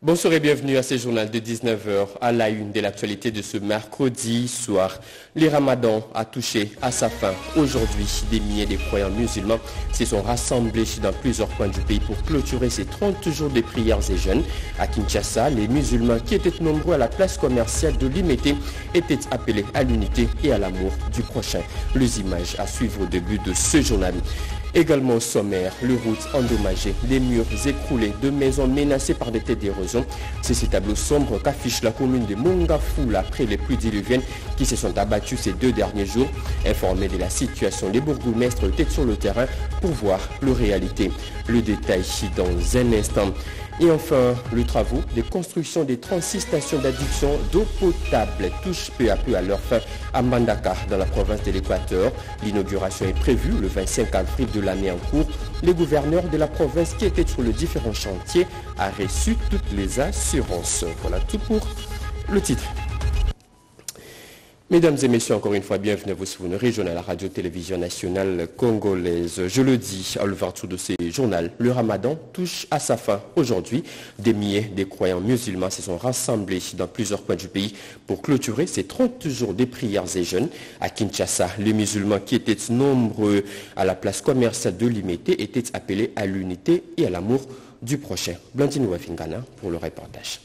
Bonsoir et bienvenue à ce journal de 19h à la une de l'actualité de ce mercredi soir. Le Ramadan a touché à sa fin. Aujourd'hui, des milliers de croyants musulmans se sont rassemblés dans plusieurs coins du pays pour clôturer ces 30 jours de prières et jeûnes. À Kinshasa, les musulmans qui étaient nombreux à la place commerciale de Limete étaient appelés à l'unité et à l'amour du prochain. Les images à suivre au début de ce journal. Également au sommaire, les routes endommagées, les murs écroulés, deux maisons menacées par des têtes d'érosion. C'est ces tableaux sombres qu'affiche la commune de Mongafula après les pluies diluviennes qui se sont abattues ces 2 derniers jours. Informés de la situation, les bourgmestres étaient sur le terrain pour voir leur réalité. Le détail dans un instant. Et enfin, les travaux de construction des 36 stations d'adduction d'eau potable touchent peu à peu à leur fin à Mbandaka, dans la province de l'Équateur. L'inauguration est prévue le 25 avril de l'année en cours. Le gouverneur de la province qui était sur les différents chantiers a reçu toutes les assurances. Voilà tout pour le titre. Mesdames et messieurs, encore une fois, bienvenue à vous sur une région à la radio-télévision nationale congolaise. Je le dis à l'ouverture de ce journal, le Ramadan touche à sa fin. Aujourd'hui, des milliers de croyants musulmans se sont rassemblés dans plusieurs coins du pays pour clôturer ces 30 jours de prières et jeûnes. À Kinshasa, les musulmans qui étaient nombreux à la place commerciale de Limete étaient appelés à l'unité et à l'amour du prochain. Blandine Wafingana pour le reportage.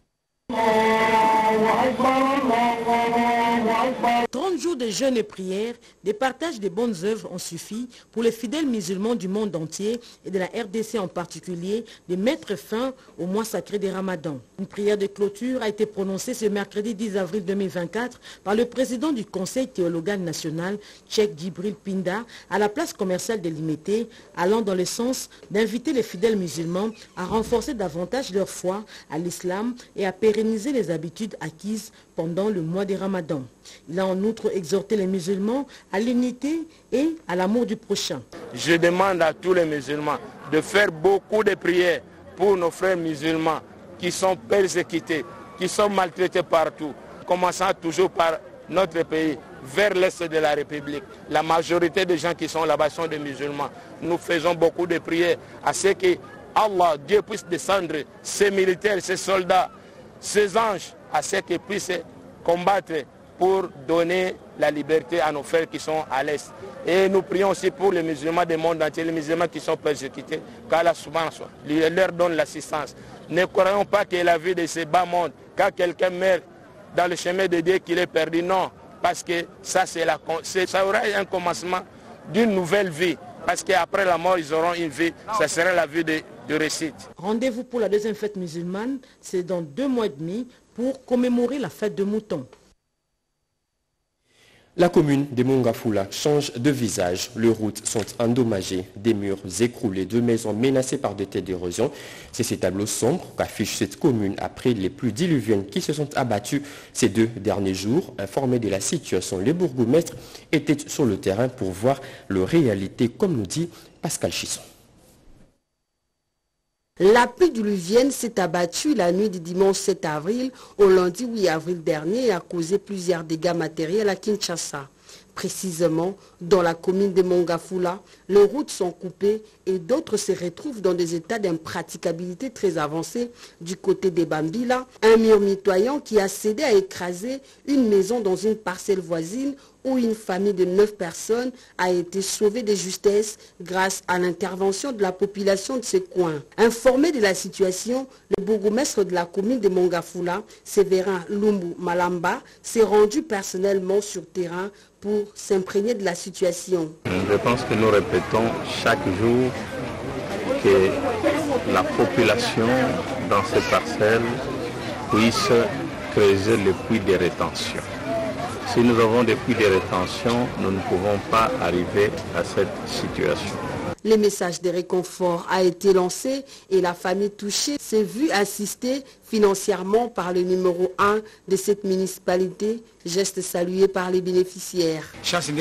30 jours de jeûne et prières, des partages de bonnes œuvres ont suffi pour les fidèles musulmans du monde entier et de la RDC en particulier de mettre fin au mois sacré des Ramadan. Une prière de clôture a été prononcée ce mercredi 10 avril 2024 par le président du Conseil théologal national, Cheikh Djibril Pinda, à la place commerciale de Limete, allant dans le sens d'inviter les fidèles musulmans à renforcer davantage leur foi à l'islam et à pérenniser les habitudes acquises pendant le mois des Ramadan. Il a en outre exhorté les musulmans à l'unité et à l'amour du prochain. Je demande à tous les musulmans de faire beaucoup de prières pour nos frères musulmans qui sont persécutés, qui sont maltraités partout, commençant toujours par notre pays, vers l'est de la République. La majorité des gens qui sont là-bas sont des musulmans. Nous faisons beaucoup de prières à ce que Allah, Dieu puisse descendre ses militaires, ses soldats, ses anges, à ce qu'ils puissent combattre pour donner la liberté à nos frères qui sont à l'Est. Et nous prions aussi pour les musulmans du monde entier, les musulmans qui sont persécutés, qu'Allah leur donne l'assistance. Ne croyons pas que la vie de ce bas monde, quand quelqu'un meurt dans le chemin de Dieu, qu'il est perdu. Non, parce que ça aura un commencement d'une nouvelle vie. Parce qu'après la mort, ils auront une vie, ça sera la vie de réussite. Rendez-vous pour la deuxième fête musulmane, c'est dans 2 mois et demi pour commémorer la fête de Mouton. La commune de Mongafula change de visage. Les routes sont endommagées, des murs écroulés, 2 maisons menacées par des têtes d'érosion. C'est ces tableaux sombres qu'affiche cette commune après les pluies diluviennes qui se sont abattues ces 2 derniers jours. Informés de la situation, les bourgmestres étaient sur le terrain pour voir leur réalité, comme nous dit Pascal Chisson. La pluie diluvienne s'est abattue la nuit du dimanche 7 avril au lundi 8 avril dernier et a causé plusieurs dégâts matériels à Kinshasa. Précisément, dans la commune de Mongafula, les routes sont coupées et d'autres se retrouvent dans des états d'impraticabilité très avancés du côté des Bambila. Un mur mitoyen qui a cédé à écraser une maison dans une parcelle voisine où une famille de 9 personnes a été sauvée de justesse grâce à l'intervention de la population de ce coin. Informé de la situation, le bourgmestre de la commune de Mongafula, Séverin Lumbu Malamba, s'est rendu personnellement sur terrain pour s'imprégner de la situation. Je pense que nous répétons chaque jour que la population dans ces parcelles puisse creuser les puits de rétention. Si nous avons des puits de rétention, nous ne pouvons pas arriver à cette situation. Le message de réconfort a été lancé et la famille touchée s'est vue assister financièrement par le numéro 1 de cette municipalité, geste salué par les bénéficiaires.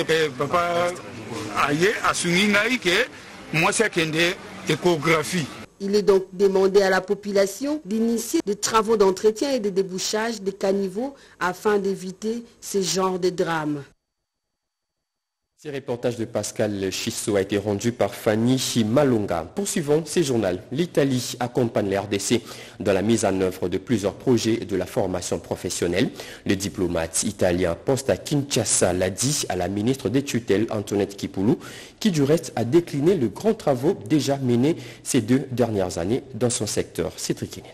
Il est donc demandé à la population d'initier des travaux d'entretien et de débouchage des caniveaux afin d'éviter ce genre de drame. Ce reportage de Pascal Chisso a été rendu par Fanny Malonga. Poursuivons ces journaux. L'Italie accompagne la RDC dans la mise en œuvre de plusieurs projets de la formation professionnelle. Le diplomate italien poste à Kinshasa l'a dit à la ministre des tutelles Antoinette Kipoulou, qui du reste a décliné le grand travaux déjà menés ces 2 dernières années dans son secteur. C'est Trikinina.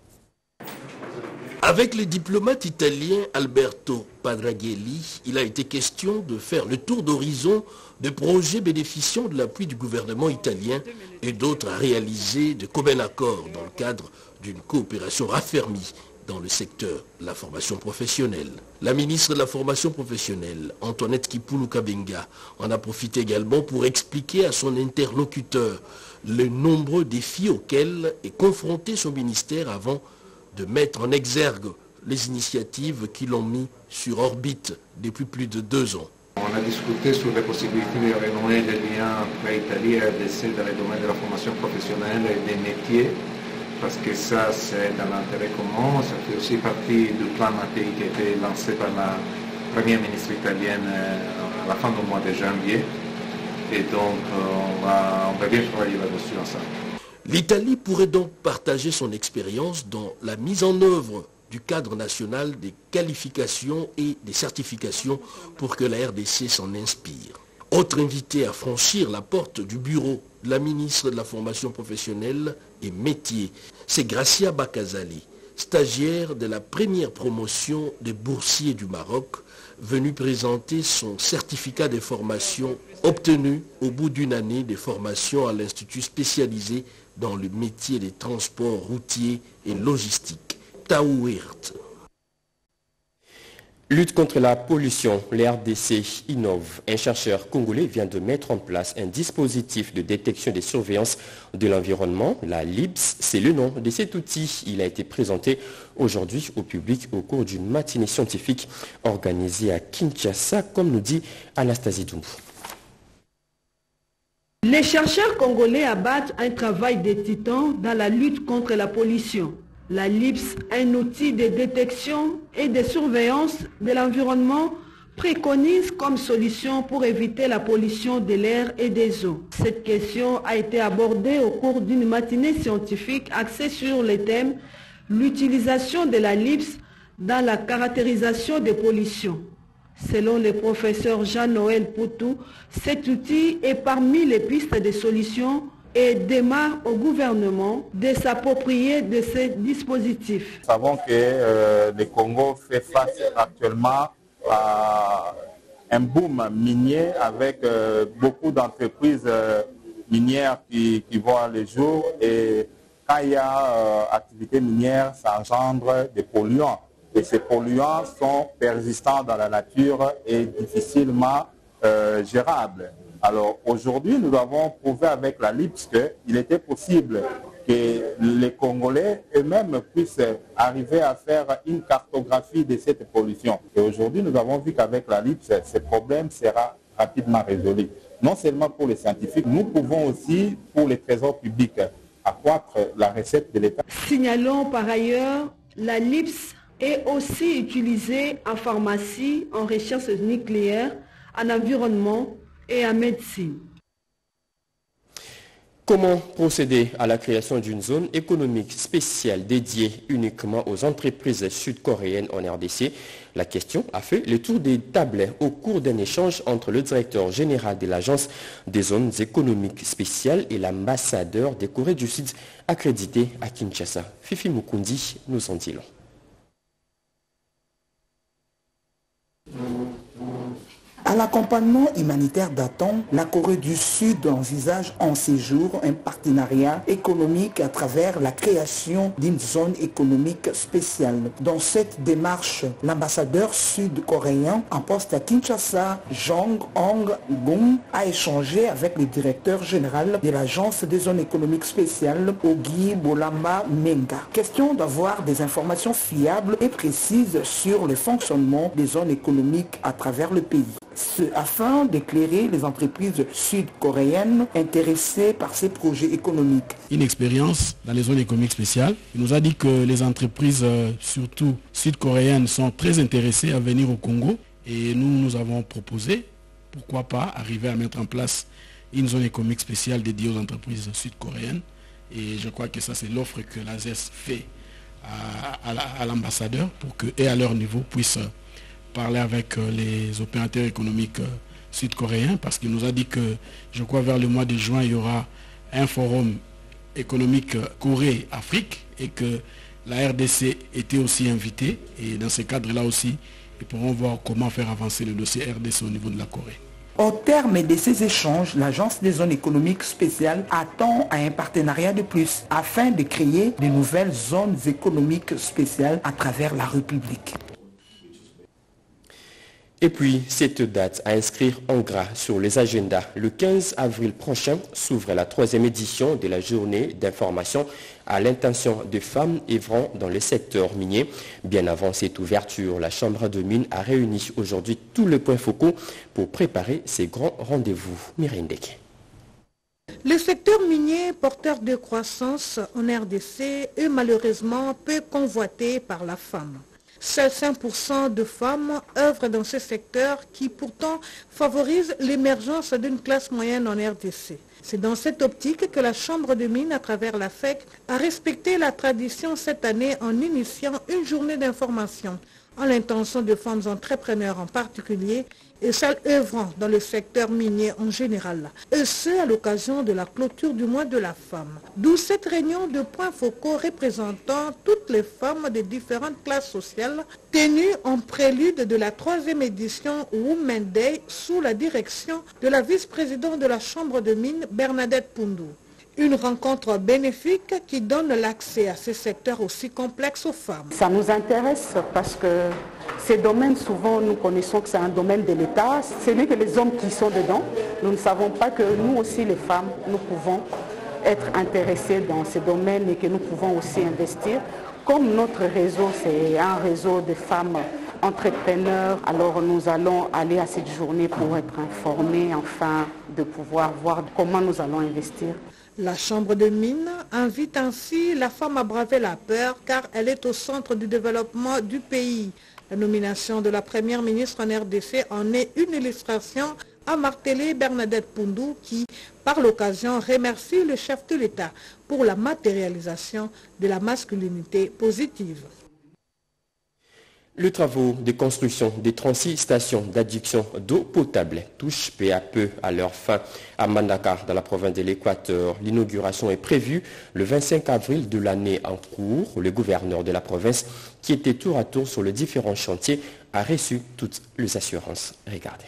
Avec le diplomate italien Alberto Padraghelli, il a été question de faire le tour d'horizon de projets bénéficiant de l'appui du gouvernement italien et d'autres à réaliser de commun accord dans le cadre d'une coopération raffermie dans le secteur de la formation professionnelle. La ministre de la formation professionnelle, Antoinette Kipoulou Kabenga, en a profité également pour expliquer à son interlocuteur les nombreux défis auxquels est confronté son ministère avant de mettre en exergue les initiatives qui l'ont mis sur orbite depuis plus de 2 ans. On a discuté sur les possibilités de renouer les liens entre Italie et RDC dans le domaine de la formation professionnelle et des métiers, parce que ça c'est dans l'intérêt commun, ça fait aussi partie du plan Mattei qui a été lancé par la première ministre italienne à la fin du mois de janvier, et donc on va bien travailler là-dessus ensemble. L'Italie pourrait donc partager son expérience dans la mise en œuvre du cadre national des qualifications et des certifications pour que la RDC s'en inspire. Autre invité à franchir la porte du bureau de la ministre de la formation professionnelle et métier, c'est Gracia Bakazali, stagiaire de la première promotion des boursiers du Maroc, venue présenter son certificat de formation obtenu au bout d'une année de formation à l'Institut spécialisé dans le métier des transports routiers et logistiques, Taouirt. Lutte contre la pollution, les RDC innove. Un chercheur congolais vient de mettre en place un dispositif de détection et de surveillance de l'environnement, la LIBS. C'est le nom de cet outil. Il a été présenté aujourd'hui au public au cours d'une matinée scientifique organisée à Kinshasa, comme nous dit Anastasie Doumbou. Les chercheurs congolais abattent un travail de titan dans la lutte contre la pollution. La LIBS, un outil de détection et de surveillance de l'environnement, préconise comme solution pour éviter la pollution de l'air et des eaux. Cette question a été abordée au cours d'une matinée scientifique axée sur le thème « L'utilisation de la LIBS dans la caractérisation des pollutions ». Selon le professeur Jean-Noël Poutou, cet outil est parmi les pistes de solutions et démarre au gouvernement de s'approprier de ces dispositifs. Nous savons que le Congo fait face actuellement à un boom minier avec beaucoup d'entreprises minières qui voient le jour, et quand il y a activité minière, ça engendre des polluants. Et ces polluants sont persistants dans la nature et difficilement gérables. Alors aujourd'hui, nous avons prouvé avec la LIBS qu'il était possible que les Congolais eux-mêmes puissent arriver à faire une cartographie de cette pollution. Et aujourd'hui, nous avons vu qu'avec la LIBS, ce problème sera rapidement résolu. Non seulement pour les scientifiques, nous pouvons aussi, pour les trésors publics, accroître la recette de l'État. Signalons par ailleurs, la LIBS est aussi utilisée en pharmacie, en recherche nucléaire, en environnement et en médecine. Comment procéder à la création d'une zone économique spéciale dédiée uniquement aux entreprises sud-coréennes en RDC? La question a fait le tour des tables au cours d'un échange entre le directeur général de l'Agence des zones économiques spéciales et l'ambassadeur des Corées du Sud accrédité à Kinshasa. Fifi Mukundi nous en dit long. À l'accompagnement humanitaire d'Aton, la Corée du Sud envisage en séjour un partenariat économique à travers la création d'une zone économique spéciale. Dans cette démarche, l'ambassadeur sud-coréen en poste à Kinshasa, Jong Hong-gung, a échangé avec le directeur général de l'Agence des zones économiques spéciales, Ogi Bolama Menga. Question d'avoir des informations fiables et précises sur le fonctionnement des zones économiques à travers le pays. Afin d'éclairer les entreprises sud-coréennes intéressées par ces projets économiques. Une expérience dans les zones économiques spéciales. Il nous a dit que les entreprises, surtout sud-coréennes, sont très intéressées à venir au Congo. Et nous avons proposé pourquoi pas arriver à mettre en place une zone économique spéciale dédiée aux entreprises sud-coréennes. Et je crois que ça, c'est l'offre que l'ASES fait à l'ambassadeur pour qu'eux, à leur niveau, puissent parler avec les opérateurs économiques sud-coréens, parce qu'il nous a dit que, je crois, vers le mois de juin, il y aura un forum économique Corée-Afrique et que la RDC était aussi invitée. Et dans ces cadres-là aussi, ils pourront voir comment faire avancer le dossier RDC au niveau de la Corée. Au terme de ces échanges, l'Agence des zones économiques spéciales attend à un partenariat de plus afin de créer de nouvelles zones économiques spéciales à travers la République. Et puis, cette date à inscrire en gras sur les agendas. Le 15 avril prochain s'ouvre la 3e édition de la journée d'information à l'intention des femmes œuvrant dans le secteur minier. Bien avant cette ouverture, la Chambre de mines a réuni aujourd'hui tous les points focaux pour préparer ces grands rendez-vous. Mireille Ndeke. Le secteur minier, porteur de croissance en RDC, est malheureusement peu convoité par la femme. Seuls 5% de femmes œuvrent dans ce secteur qui pourtant favorise l'émergence d'une classe moyenne en RDC. C'est dans cette optique que la Chambre de mines, à travers la FEC, a respecté la tradition cette année en initiant une journée d'information à l'intention de femmes entrepreneurs en particulier et celles œuvrant dans le secteur minier en général, et ce à l'occasion de la clôture du mois de la femme. D'où cette réunion de points focaux représentant toutes les femmes des différentes classes sociales, tenue en prélude de la 3e édition Women Day sous la direction de la vice-présidente de la Chambre de mines, Bernadette Poundou. Une rencontre bénéfique qui donne l'accès à ce secteur aussi complexe aux femmes. Ça nous intéresse parce que ces domaines, souvent, nous connaissons que c'est un domaine de l'État. Ce n'est que les hommes qui sont dedans. Nous ne savons pas que nous aussi, les femmes, nous pouvons être intéressés dans ces domaines et que nous pouvons aussi investir. Comme notre réseau, c'est un réseau de femmes entrepreneurs, alors nous allons aller à cette journée pour être informés, afin de pouvoir voir comment nous allons investir. La Chambre de mines invite ainsi la femme à braver la peur car elle est au centre du développement du pays. La nomination de la première ministre en RDC en est une illustration, a martelé Bernadette Poundou qui, par l'occasion, remercie le chef de l'État pour la matérialisation de la masculinité positive. Les travaux de construction des 36 stations d'adduction d'eau potable touchent peu à peu à leur fin à Mbandaka, dans la province de l'Équateur. L'inauguration est prévue le 25 avril de l'année en cours. Le gouverneur de la province, qui était tour à tour sur les différents chantiers, a reçu toutes les assurances. Regardez.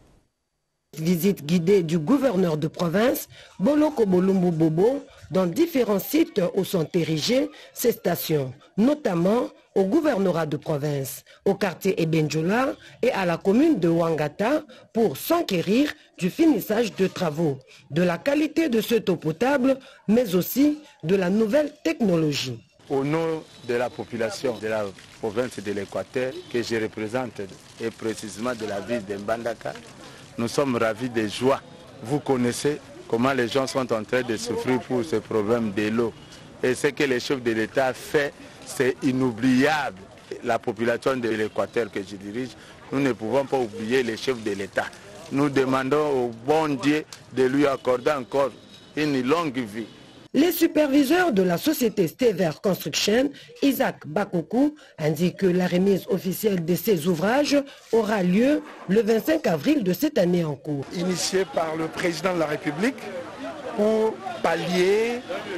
Visite guidée du gouverneur de province, Boloko Bolumbu Bobo, dans différents sites où sont érigées ces stations, notamment au gouvernorat de province, au quartier Ebenjola et à la commune de Wangata pour s'enquérir du finissage de travaux, de la qualité de cette eau potable, mais aussi de la nouvelle technologie. Au nom de la population de la province de l'Équateur que je représente et précisément de la ville de Mbandaka, nous sommes ravis de joie. Vous connaissez comment les gens sont en train de souffrir pour ce problème de l'eau. Et ce que le chef de l'État fait, c'est inoubliable. La population de l'Équateur que je dirige, nous ne pouvons pas oublier les chefs de l'État. Nous demandons au bon Dieu de lui accorder encore une longue vie. Les superviseurs de la société Stever Construction, Isaac Bakoku, indiquent que la remise officielle de ces ouvrages aura lieu le 25 avril de cette année en cours. Initié par le président de la République pour pallier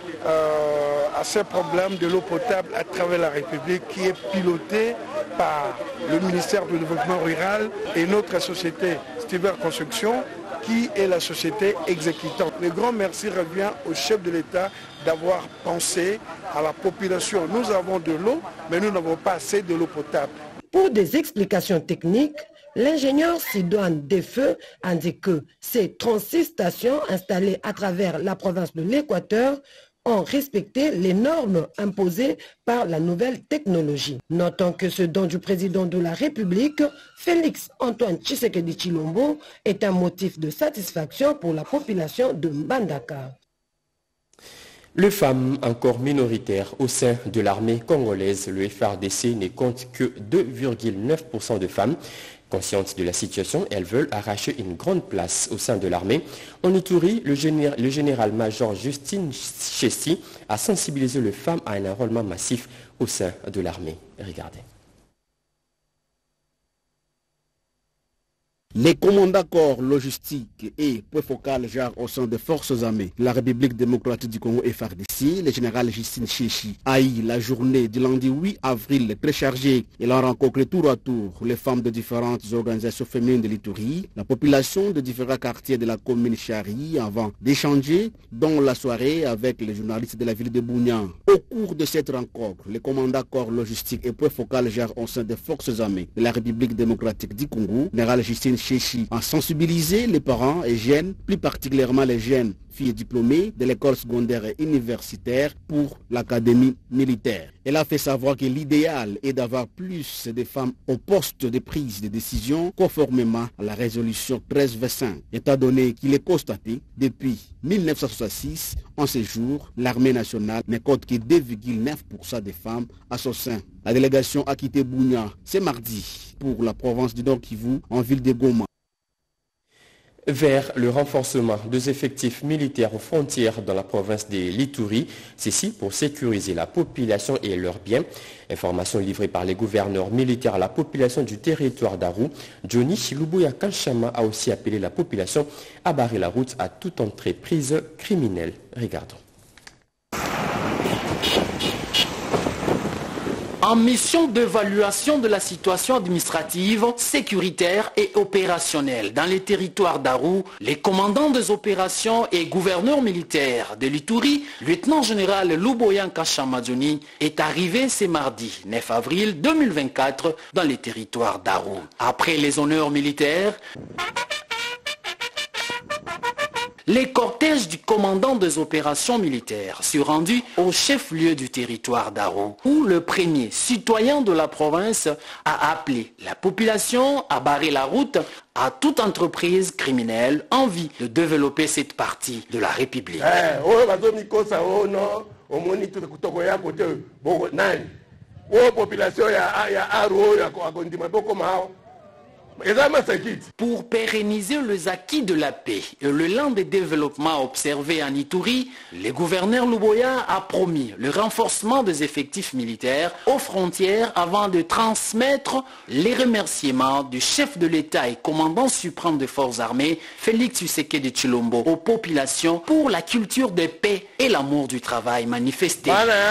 à ces problèmes de l'eau potable à travers la République qui est piloté par le ministère du Développement rural et notre société Stever Construction, qui est la société exécutante. Le grand merci revient au chef de l'État d'avoir pensé à la population. Nous avons de l'eau, mais nous n'avons pas assez de l'eau potable. Pour des explications techniques, l'ingénieur Sidoine Desfeux indique que ces 36 stations installées à travers la province de l'Équateur ont respecté les normes imposées par la nouvelle technologie. Notons que ce don du président de la République, Félix Antoine Tshisekedi Tshilombo, est un motif de satisfaction pour la population de Mbandaka. Les femmes encore minoritaires au sein de l'armée congolaise, le FARDC ne compte que 2,9% de femmes Conscientes de la situation, elles veulent arracher une grande place au sein de l'armée. En Ituri, le général-major Justine Chessi a sensibilisé les femmes à un enrôlement massif au sein de l'armée. Regardez. Les commandants corps logistiques et point focal genre au sein des forces armées de la République démocratique du Congo FARDC, le général Justine Chessi a eu la journée du lundi 8 avril très chargée. Il a rencontré tour à tour les femmes de différentes organisations féminines de l'Ituri, la population de différents quartiers de la commune Chari avant d'échanger dans la soirée avec les journalistes de la ville de Bougnan. Au cours de cette rencontre, les commandants corps logistiques et point focal genre au sein des forces armées de la République démocratique du Congo, général Justine Chessi a sensibilisé les parents et jeunes, plus particulièrement les jeunes filles diplômées de l'école secondaire et universitaire pour l'académie militaire. Elle a fait savoir que l'idéal est d'avoir plus de femmes au poste de prise de décision conformément à la résolution 1325. Étant donné qu'il est constaté depuis 1966, en ce jour, l'armée nationale ne compte que 2,9% des femmes à son sein. La délégation a quitté Bougnan ce mardi pour la province du Nord Kivu en ville de Goma. Vers le renforcement des effectifs militaires aux frontières dans la province de l'Ituri, ceci pour sécuriser la population et leurs biens. Information livrée par les gouverneurs militaires à la population du territoire d'Aru. Johnny Chilubuya Kanchama a aussi appelé la population à barrer la route à toute entreprise criminelle. Regardons. En mission d'évaluation de la situation administrative, sécuritaire et opérationnelle dans les territoires d'Aru, les commandants des opérations et gouverneurs militaires de l'Ituri, lieutenant-général Luboyan Kashamadjoni, est arrivé ce mardi 9 avril 2024 dans les territoires d'Aru. Après les honneurs militaires, les cortèges du commandant des opérations militaires se rendus au chef-lieu du territoire d'Aru, où le premier citoyen de la province a appelé la population à barrer la route à toute entreprise criminelle en vue de développer cette partie de la République. Pour pérenniser les acquis de la paix et le lent de développement observé en Ituri, le gouverneur Luboya a promis le renforcement des effectifs militaires aux frontières avant de transmettre les remerciements du chef de l'État et commandant suprême des forces armées, Félix Tshisekedi Tshilombo, aux populations pour la culture de paix et l'amour du travail manifesté.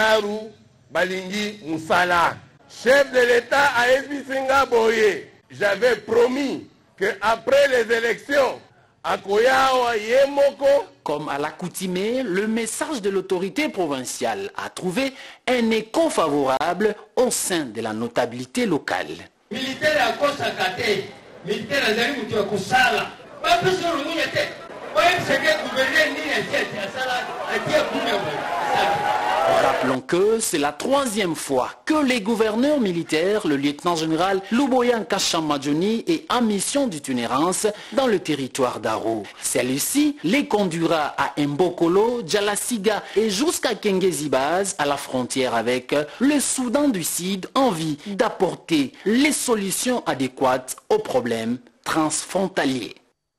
Chef de l'État a Ebisinga Boye. J'avais promis qu'après les élections, à Koyao, à Yemoko, comme à l'accoutumée, le message de l'autorité provinciale a trouvé un écho favorable au sein de la notabilité locale. Militaire à Kosakate, militaire à Zari Kosala, pas plus sur le Mouniate, c'est que gouverner ni à Sala, à Diakoumé. Rappelons que c'est la troisième fois que les gouverneurs militaires, le lieutenant-général Luboyan Kashamadjoni, est en mission d'itinérance dans le territoire d'Aru. Celle-ci les conduira à Mbokolo, Djalasiga et jusqu'à Kengezibaz, à la frontière avec le Soudan du Sud, en vue d'apporter les solutions adéquates aux problèmes transfrontaliers.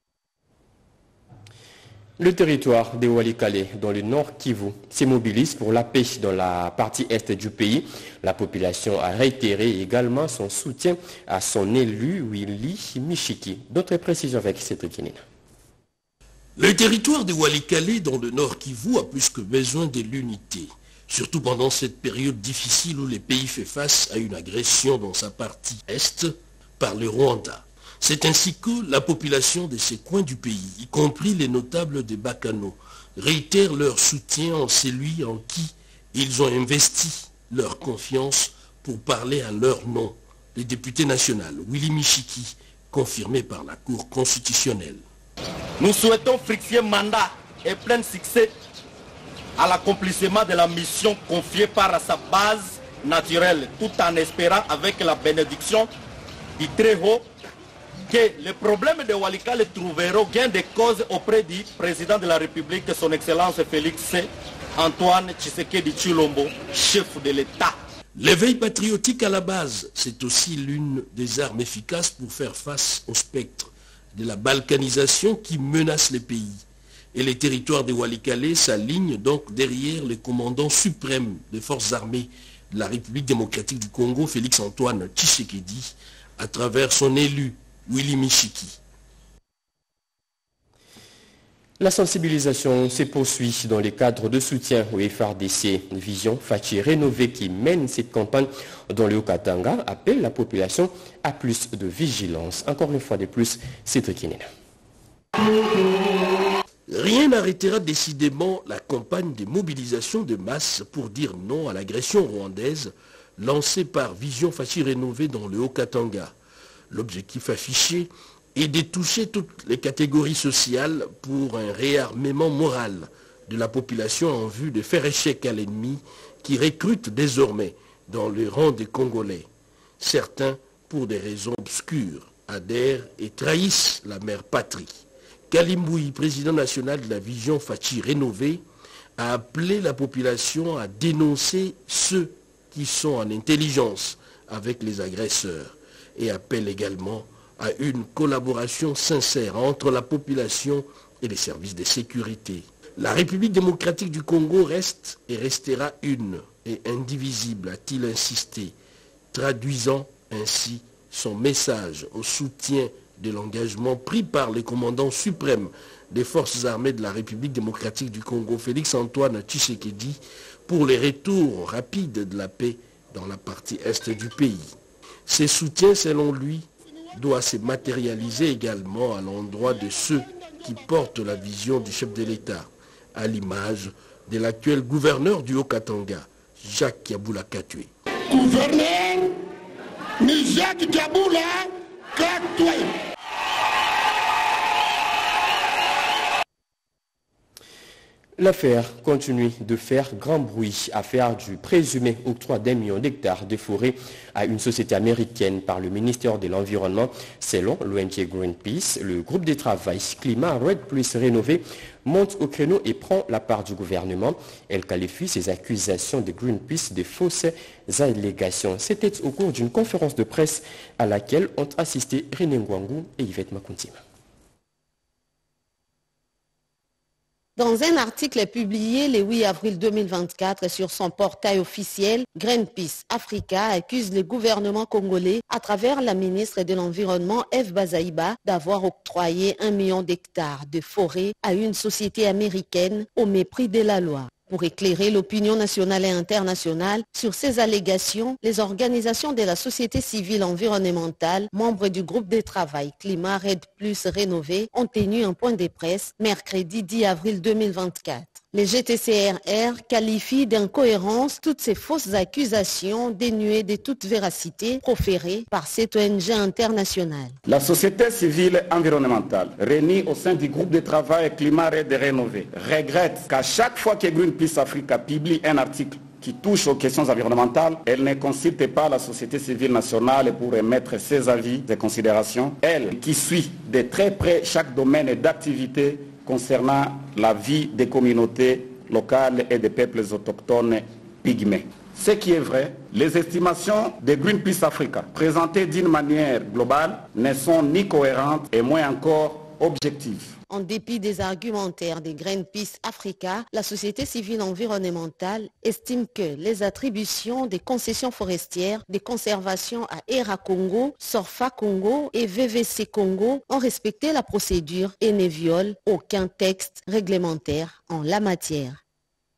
Le territoire de Walikale, dans le nord Kivu, se mobilise pour la paix dans la partie est du pays. La population a réitéré également son soutien à son élu Willy Michiki. D'autres précisions avec Cédric Kinina. Le territoire de Walikale, dans le nord Kivu, a plus que besoin de l'unité. Surtout pendant cette période difficile où le pays fait face à une agression dans sa partie est par le Rwanda. C'est ainsi que la population de ces coins du pays, y compris les notables de Bakano, réitèrent leur soutien en celui en qui ils ont investi leur confiance pour parler à leur nom. Le député national Willy Michiki, confirmé par la Cour constitutionnelle. Nous souhaitons fructifier mandat et plein succès à l'accomplissement de la mission confiée par sa base naturelle, tout en espérant avec la bénédiction du Très-Haut que les problèmes de Walikale trouveront gain de cause auprès du président de la République, son Excellence Félix Antoine Tshisekedi Tshilombo, chef de l'État. L'éveil patriotique à la base, c'est aussi l'une des armes efficaces pour faire face au spectre de la balkanisation qui menace les pays. Et les territoires de Walikale s'alignent donc derrière le commandant suprême des forces armées de la République démocratique du Congo, Félix-Antoine Tshisekedi, à travers son élu, Willy Michiki. La sensibilisation se poursuit dans le cadre de soutien au FARDC. Vision Fachi Rénové qui mène cette campagne dans le Haut-Katanga appelle la population à plus de vigilance. Encore une fois de plus, Cédric Kenena. Rien n'arrêtera décidément la campagne de mobilisation de masse pour dire non à l'agression rwandaise lancée par Vision Fachi Rénové dans le Haut-Katanga. L'objectif affiché et de toucher toutes les catégories sociales pour un réarmement moral de la population en vue de faire échec à l'ennemi qui recrute désormais dans les rangs des Congolais. Certains, pour des raisons obscures, adhèrent et trahissent la mère patrie. Kalimboui, président national de la Vision Fachi Rénové, a appelé la population à dénoncer ceux qui sont en intelligence avec les agresseurs et appelle également à une collaboration sincère entre la population et les services de sécurité. La République démocratique du Congo reste et restera une et indivisible, a-t-il insisté, traduisant ainsi son message au soutien de l'engagement pris par le commandant suprême des forces armées de la République démocratique du Congo, Félix-Antoine Tshisekedi, pour les retours rapides de la paix dans la partie est du pays. Ces soutiens, selon lui, doit se matérialiser également à l'endroit de ceux qui portent la vision du chef de l'État, à l'image de l'actuel gouverneur du Haut-Katanga, Jacques Kiaboula Katoué. Gouverneur, ni Jacques Kiaboula Katoué. L'affaire continue de faire grand bruit, affaire du présumé octroi d'1 million d'hectares de forêt à une société américaine par le ministère de l'Environnement. Selon l'ONG Greenpeace, le groupe de travail Climat Red Plus Rénové monte au créneau et prend la part du gouvernement. Elle qualifie ces accusations de Greenpeace de fausses allégations. C'était au cours d'une conférence de presse à laquelle ont assisté René Ngwangu et Yvette Makuntima. Dans un article publié le 8 avril 2024 sur son portail officiel, Greenpeace Africa accuse le gouvernement congolais, à travers la ministre de l'Environnement, Eve Bazaïba, d'avoir octroyé 1 million d'hectares de forêt à une société américaine au mépris de la loi. Pour éclairer l'opinion nationale et internationale sur ces allégations, les organisations de la société civile environnementale, membres du groupe de travail Climat Red Plus Rénové, ont tenu un point de presse mercredi 10 avril 2024. Les GTCRR qualifient d'incohérence toutes ces fausses accusations dénuées de toute véracité proférées par cette ONG internationale. La société civile environnementale, réunie au sein du groupe de travail Climat Red Rénové, regrette qu'à chaque fois que Greenpeace Africa publie un article qui touche aux questions environnementales, elle ne consulte pas la société civile nationale pour émettre ses avis et considérations. Elle, qui suit de très près chaque domaine d'activité concernant la vie des communautés locales et des peuples autochtones pygmées. Ce qui est vrai, les estimations de Greenpeace Africa, présentées d'une manière globale, ne sont ni cohérentes et moins encore objectives. En dépit des argumentaires de Greenpeace Africa, la société civile environnementale estime que les attributions des concessions forestières de conservation à ERA Congo, Sorfa Congo et VVC Congo ont respecté la procédure et ne violent aucun texte réglementaire en la matière.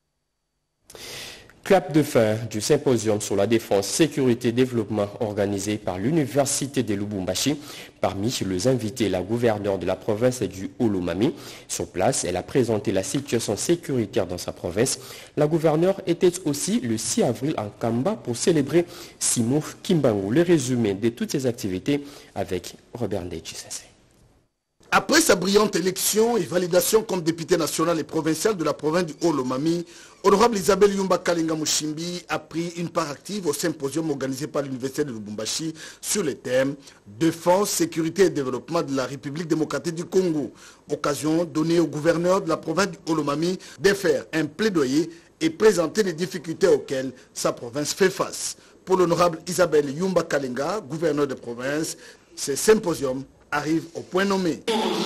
Clap de fin du symposium sur la défense, sécurité et développement organisé par l'Université de Lubumbashi. Parmi les invités, la gouverneure de la province du Haut-Lomami. Sur place, elle a présenté la situation sécuritaire dans sa province. La gouverneure était aussi le 6 avril en Kamba pour célébrer Simo Kimbangu. Le résumé de toutes ces activités avec Robert Ndejisese. Après sa brillante élection et validation comme député national et provincial de la province du Haut-Lomami, Honorable Isabelle Yumba Kalinga Mushimbi a pris une part active au symposium organisé par l'Université de Lubumbashi sur le thème « Défense, sécurité et développement de la République démocratique du Congo ». Occasion donnée au gouverneur de la province du Haut-Lomami de faire un plaidoyer et présenter les difficultés auxquelles sa province fait face. Pour l'honorable Isabelle Yumba Kalinga, gouverneur de province, ce symposium arrive au point nommé.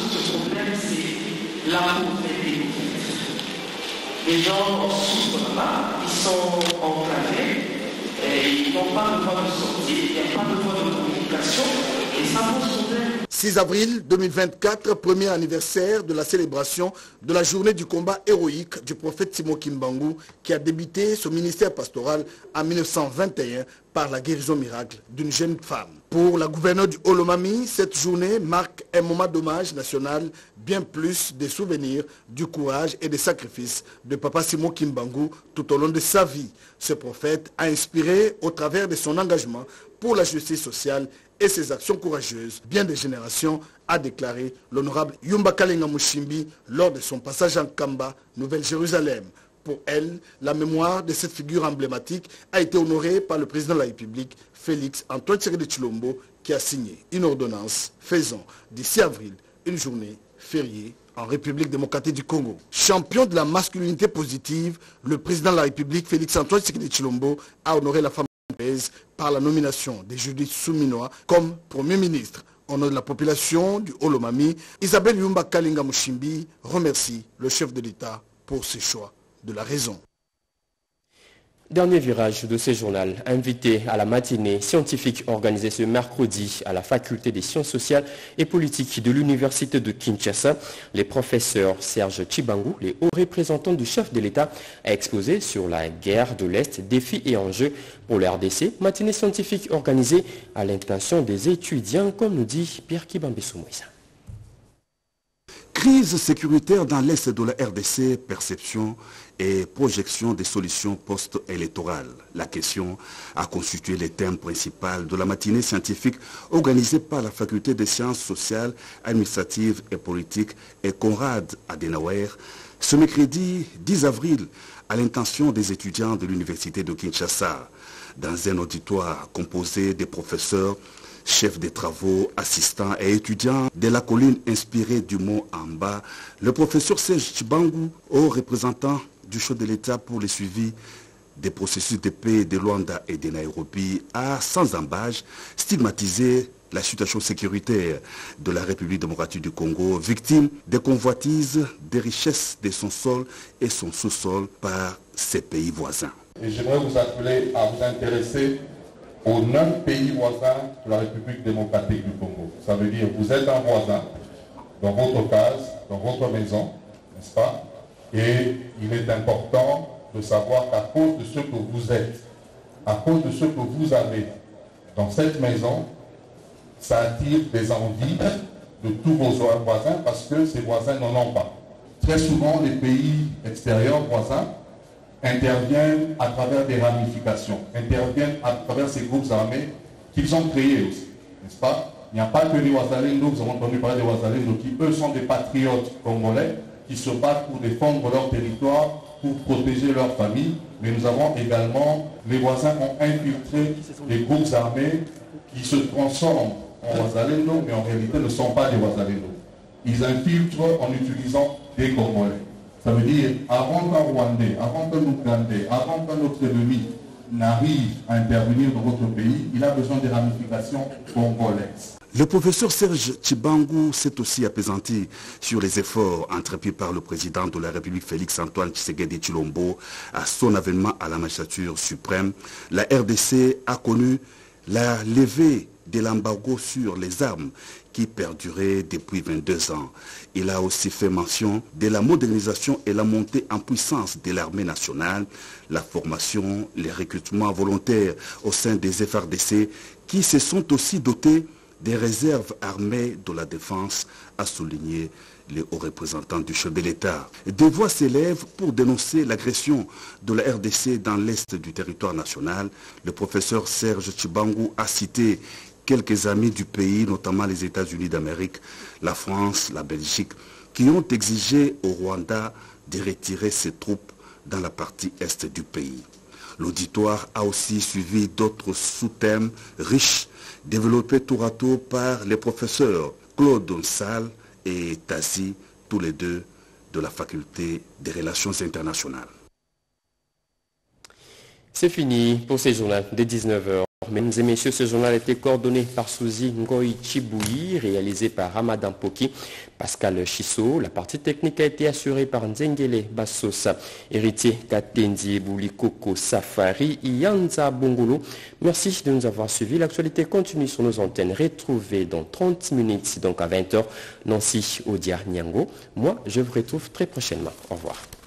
Les gens souffrent là, ils sont enclavés, et ils n'ont pas de voie de sortie, il n'y a pas de voie de communication, et ça pose problème. 6 avril 2024, premier anniversaire de la célébration de la journée du combat héroïque du prophète Simon Kimbangu qui a débuté son ministère pastoral en 1921 par la guérison miracle d'une jeune femme. Pour la gouverneure du Haut-Lomami, cette journée marque un moment d'hommage national, bien plus des souvenirs du courage et des sacrifices de Papa Simon Kimbangu tout au long de sa vie. Ce prophète a inspiré au travers de son engagement pour la justice sociale et ses actions courageuses, bien des générations, a déclaré l'honorable Yumba Kalinga Mushimbi lors de son passage en Kamba, Nouvelle-Jérusalem. Pour elle, la mémoire de cette figure emblématique a été honorée par le président de la République, Félix Antoine Tshisekedi Tshilombo, qui a signé une ordonnance faisant du 6 avril une journée fériée en République démocratique du Congo. Champion de la masculinité positive, le président de la République, Félix Antoine Tshisekedi Tshilombo, a honoré la femme par la nomination de Judith Souminoa comme Premier ministre. Au nom de la population du Haut-Lomami, Isabelle Yumba Kalinga Mushimbi remercie le chef de l'État pour ses choix de la raison. Dernier virage de ce journal, invité à la matinée scientifique organisée ce mercredi à la faculté des sciences sociales et politiques de l'université de Kinshasa, les professeurs Serge Tshibangu, les hauts représentants du chef de l'État, a exposé sur la guerre de l'Est, défis et enjeux pour le RDC, matinée scientifique organisée à l'intention des étudiants, comme nous dit Pierre Kibambesso Moïsa. Crise sécuritaire dans l'Est de la RDC, perception et projection des solutions post-électorales. La question a constitué le thème principal de la matinée scientifique organisée par la Faculté des sciences sociales, administratives et politiques et Konrad Adenauer ce mercredi 10 avril à l'intention des étudiants de l'université de Kinshasa. Dans un auditoire composé des professeurs, chef des travaux, assistants et étudiants de la colline inspirée du mont Amba, le professeur Serge Tshibangu, haut représentant du chef de l'État pour le suivi des processus de paix de Luanda et de Nairobi, a sans embâche stigmatisé la situation sécuritaire de la République démocratique du Congo, victime des convoitises des richesses de son sol et son sous-sol par ses pays voisins. Et j'aimerais vous appeler à vous intéresser aux 9 pays voisins de la République démocratique du Congo. Ça veut dire que vous êtes un voisin dans votre case, dans votre maison, n'est-ce pas? Et il est important de savoir qu'à cause de ce que vous êtes, à cause de ce que vous avez dans cette maison, ça attire des envies de tous vos voisins parce que ces voisins n'en ont pas. Très souvent, les pays extérieurs voisins interviennent à travers des ramifications, interviennent à travers ces groupes armés qu'ils ont créés aussi, n'est-ce pas? Il n'y a pas que les Ouazalendo, vous avez entendu parler des Ouazalendo, qui eux sont des patriotes congolais, qui se battent pour défendre leur territoire, pour protéger leur famille, mais nous avons également, les voisins ont infiltré des groupes armés qui se transforment en Ouazalendo, mais en réalité ne sont pas des Ouazalendo. Ils infiltrent en utilisant des Congolais. Ça veut dire, avant qu'un Rwandais, avant qu'un Ougandais, avant qu'un autre ennemi n'arrive à intervenir dans votre pays, il a besoin des ramifications congolaises. Le professeur Serge Tshibangu s'est aussi appesanti sur les efforts entrepris par le président de la République Félix Antoine Tshisekedi Tshilombo à son avènement à la magistrature suprême. La RDC a connu la levée de l'embargo sur les armes qui perdurait depuis 22 ans. Il a aussi fait mention de la modernisation et la montée en puissance de l'armée nationale, la formation, les recrutements volontaires au sein des FRDC qui se sont aussi dotés des réserves armées de la défense, a souligné les hauts représentants du chef de l'État. Des voix s'élèvent pour dénoncer l'agression de la RDC dans l'est du territoire national. Le professeur Serge Tshibangu a cité quelques amis du pays, notamment les États-Unis d'Amérique, la France, la Belgique, qui ont exigé au Rwanda de retirer ses troupes dans la partie est du pays. L'auditoire a aussi suivi d'autres sous-thèmes riches développés tour à tour par les professeurs Claude Donsal et Tazi, tous les deux de la faculté des relations internationales. C'est fini pour ce journal de 19h. Mesdames et messieurs, ce journal a été coordonné par Souzi Ngoy Chiboui, réalisé par Ramadan Poki, Pascal Chisso. La partie technique a été assurée par Nzengele Bassosa, héritier Katendi Boulikoko Safari, Yanza Bongolo. Merci de nous avoir suivis. L'actualité continue sur nos antennes. Retrouvez dans 30 minutes, donc à 20h, Nancy Odia Nyango. Moi, je vous retrouve très prochainement. Au revoir.